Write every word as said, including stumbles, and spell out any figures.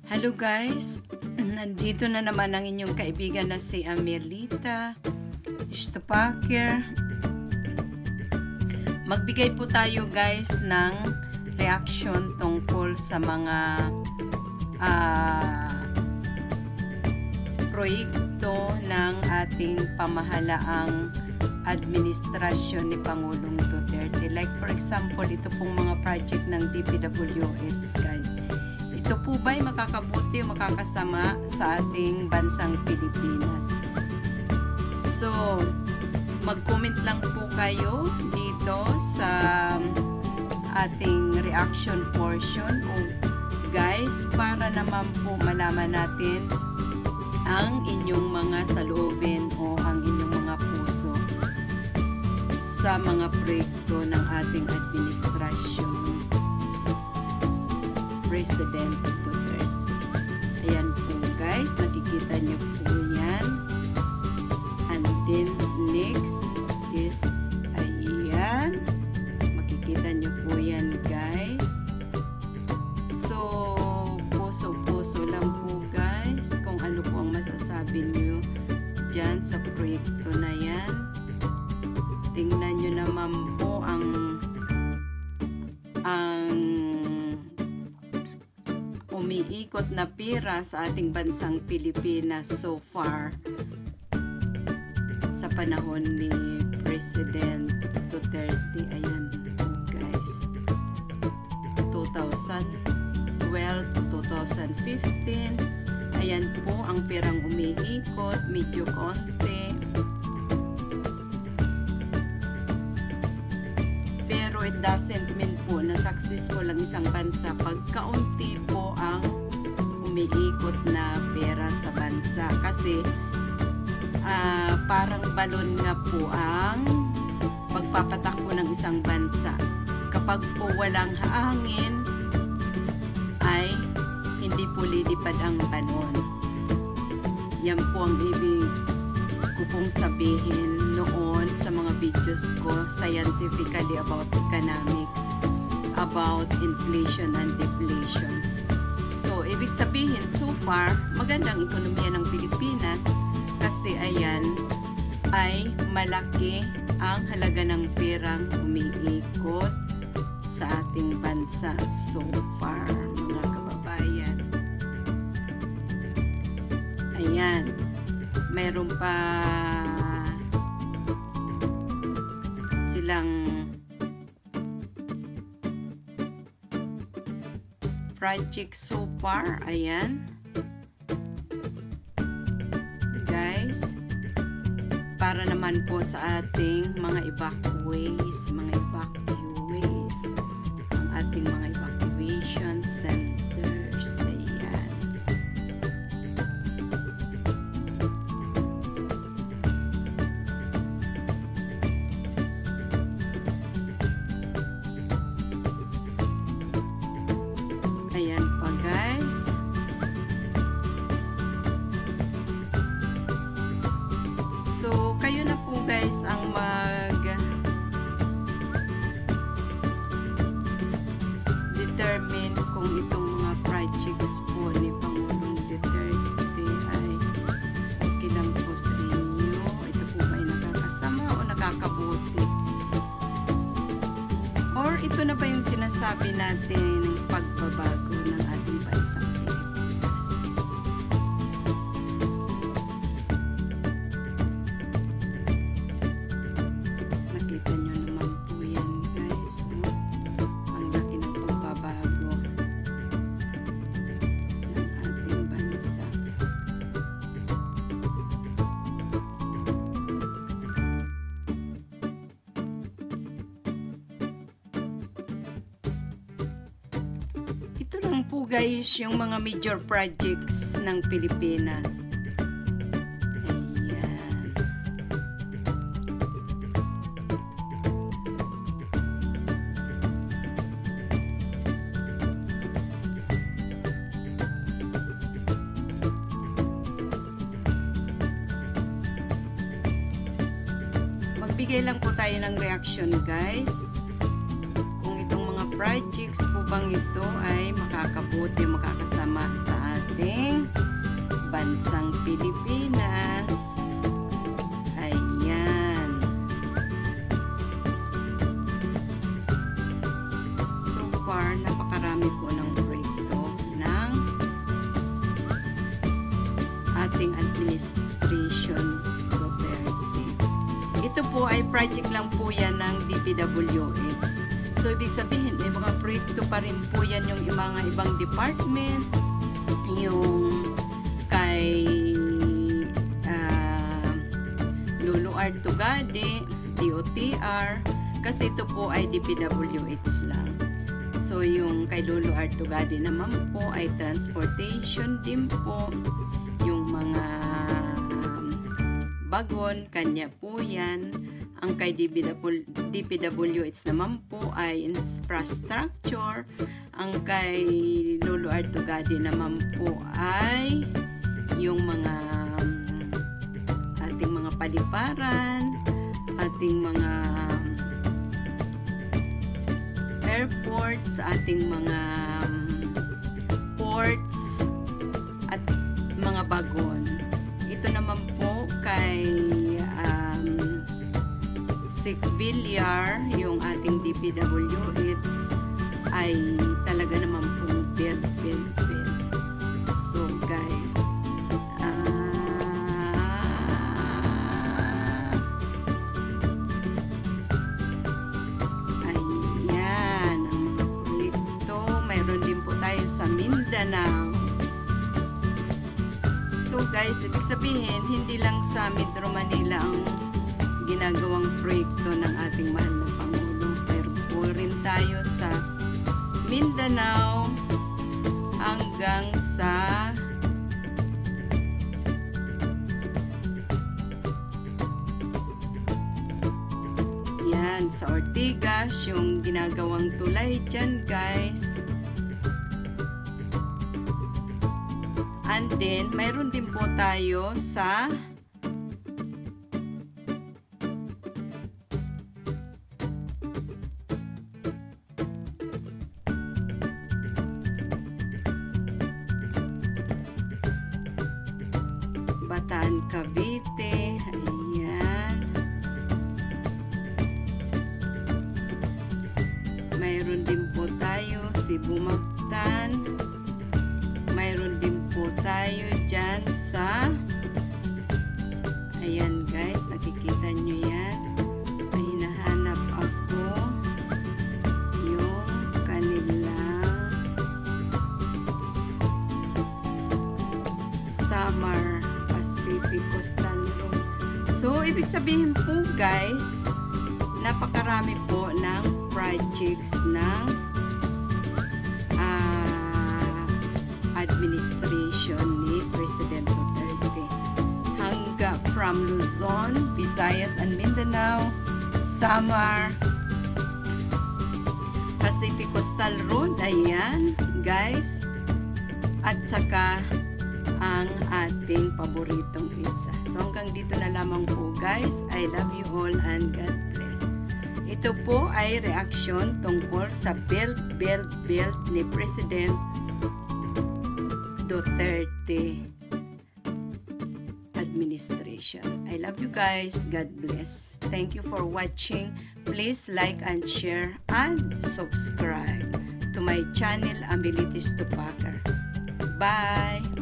Hello guys, nandito na naman ang inyong kaibigan na si Amelita Stupaker. Magbigay po tayo guys ng reaction tungkol sa mga uh, proyekto ng ating pamahalaang administrasyon ni Pangulong Duterte. Like for example, ito pong mga project ng D P W H guys. Ito po ba'y makakabuti o makakasama sa ating bansang Pilipinas? So, mag-comment lang po kayo dito sa ating reaction portion. O guys, para naman po malaman natin ang inyong mga saloobin o ang inyong mga puso sa mga proyekto ng ating administrasyon. President Duterte. Ayan po guys, nakikita nyo po yan. And then next is ayan. Makikita nyo po yan guys. So, puso-puso lang po guys kung ano po ang masasabi nyo dyan sa proyekto na yan. Tingnan nyo naman po ang ang umiikot na pera sa ating bansang Pilipinas so far sa panahon ni President Duterte. Ayan guys, two thousand twelve to two thousand fifteen. Ayan po ang perang umiikot, medyo konti, pero it doesn't mean po na successful ang isang bansa pag kaunti po ang umiikot na pera sa bansa. Kasi uh, parang balon nga po ang pagpapatakbo ng isang bansa. Kapag po walang hangin ay hindi po lilipad ang balon. Yan po ang ibig ko pong sabihin noon sa mga videos ko scientifically about economics, about inflation and deflation. So, ibig sabihin, so far, magandang ekonomiya ng Pilipinas kasi ayan, ay malaki ang halaga ng perang umiikot sa ating bansa so far, mga kababayan. Ayan, mayroon pa silang project so far. Ayan guys, para naman po sa ating mga evacuees, mga evacuees, ang ating mga evacuation centers. Ayan. Ayan pa guys. So, kayo na po guys ang mag determine kung itong mga projects po ni Pangulong Duterte ay okay lang po sa inyo. Ito po ba ay nakakasama o nakakabuti? Or ito na ba yung sinasabi natin ng pagbabago ng ating bansang Pilipinas? Nakita nyo naman po yan guys, no? Ang laki ng pagbabago ng ating bansa. Ito lang po guys yung mga major projects ng Pilipinas. Ayan. Magbigay lang po tayo ng reaction guys. Kung itong mga projects po bang ito ay makakabuti, makakasama sa ating bansang Pilipinas. Ayan. So far, napakarami po ng proyekto ng ating administration Duterte. Ito po ay project lang po yan ng D P W H. So, ibig sabihin, may mga proyekto pa rin po yan yung mga ibang department, yung kay uh, Lulu Artugade, D O T R, kasi ito po ay D P W H lang. So, yung kay Lulu Artugade naman po ay transportation din po, yung mga um, bagon, kanya po yan. Ang kay D P W H naman po ay infrastructure. Ang kay Lulu Artugade naman po ay yung mga um, ating mga paliparan, ating mga um, airports, ating mga um, ports, at mga bagon. Ito naman po kay um, Sik Villar, yung ating D P W H, ay talaga naman pong build, build, build. So guys, uh, ayan, ang proyekto. Mayroon din po tayo sa Mindanao. So guys, ibig sabihin, hindi lang sa Metro Manila ang ginagawang proyekto ng ating mahal na Pangulo. Pero po rin tayo sa Mindanao hanggang sa yan, sa Ortigas, yung ginagawang tulay dyan, guys. And then, mayroon din po tayo sa Bataan, Cavite. Ayan. Mayroon din po tayo Cebu, Mactan. Mayroon din po tayo dyan sa ayan guys, nakikita nyo yan. May hinahanap ako yung kanilang Samar Pacific Coastal Road. So, ibig sabihin po guys, napakarami po ng projects ng uh, administration ni President Duterte. Hanggang from Luzon, Visayas, and Mindanao, Samar Pacific Coastal Road, ayan guys, at saka ang ating paboritong pizza. So hanggang dito na lamang po guys. I love you all and God bless. Ito po ay reaksyon tungkol sa build, build, build ni President Duterte administration. I love you guys. God bless. Thank you for watching. Please like and share and subscribe to my channel, Amelitis Tupaker. Bye!